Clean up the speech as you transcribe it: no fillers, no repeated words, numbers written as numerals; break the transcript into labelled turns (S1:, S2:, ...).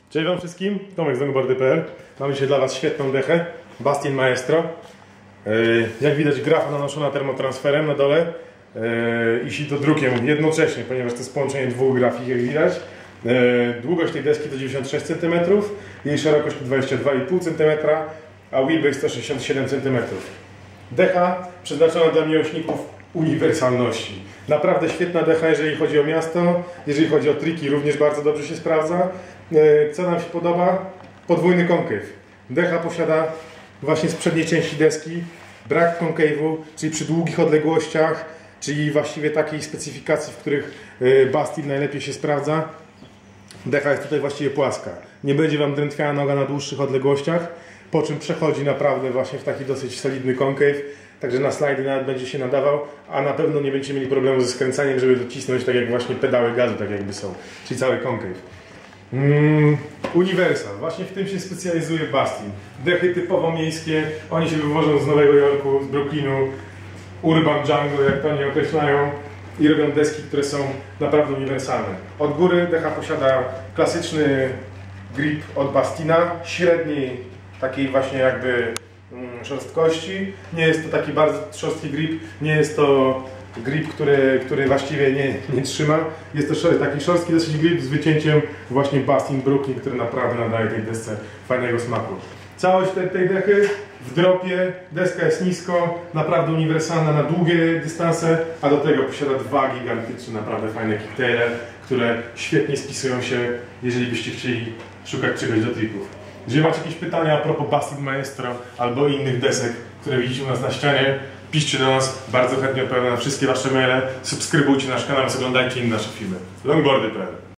S1: Cześć wam wszystkim, Tomek z longboardy.pl. Mamy dzisiaj dla was świetną dechę, Bastin Maestro. Jak widać, grafa nanoszona termotransferem na dole i sito drukiem jednocześnie, ponieważ to jest połączenie dwóch grafik, jak widać. Długość tej deski to 96 cm, jej szerokość to 22,5 cm, a wheelbase to 67 cm. Decha przeznaczona dla miłośników uniwersalności. Naprawdę świetna decha, jeżeli chodzi o miasto, jeżeli chodzi o triki, również bardzo dobrze się sprawdza. Co nam się podoba? Podwójny konkaw. Decha posiada właśnie z przedniej części deski brak konkawu, czyli przy długich odległościach, czyli właściwie takiej specyfikacji, w których Bastin najlepiej się sprawdza. Decha jest tutaj właściwie płaska. Nie będzie wam drętwiała noga na dłuższych odległościach, po czym przechodzi naprawdę właśnie w taki dosyć solidny konkaw. Także na slajdy nawet będzie się nadawał, a na pewno nie będziecie mieli problemu ze skręcaniem, żeby docisnąć tak jak właśnie pedały gazu, tak jakby są, czyli cały konkaw. Uniwersal, właśnie w tym się specjalizuje Bastin. Dechy typowo miejskie, oni się wywożą z Nowego Jorku, z Brooklynu, Urban Jungle, jak to oni określają, i robią deski, które są naprawdę uniwersalne. Od góry decha posiada klasyczny grip od Bastina, średniej takiej właśnie jakby szorstkości. Nie jest to taki bardzo szorstki grip, nie jest to grip, który właściwie nie trzyma. Jest to taki szorstki dosyć grip z wycięciem właśnie Bastin Brooklyn, który naprawdę nadaje tej desce fajnego smaku. Całość tej dechy w dropie, deska jest nisko, naprawdę uniwersalna na długie dystanse, a do tego posiada dwa gigantyczne, naprawdę fajne kicktaile, które świetnie spisują się, jeżeli byście chcieli szukać czegoś do trików. Jeżeli macie jakieś pytania a propos Bastin Maestro albo innych desek, które widzicie u nas na ścianie, piszcie do nas, bardzo chętnie odpowiadam na wszystkie wasze maile, subskrybujcie nasz kanał, oglądajcie inne nasze filmy. longboardy.pl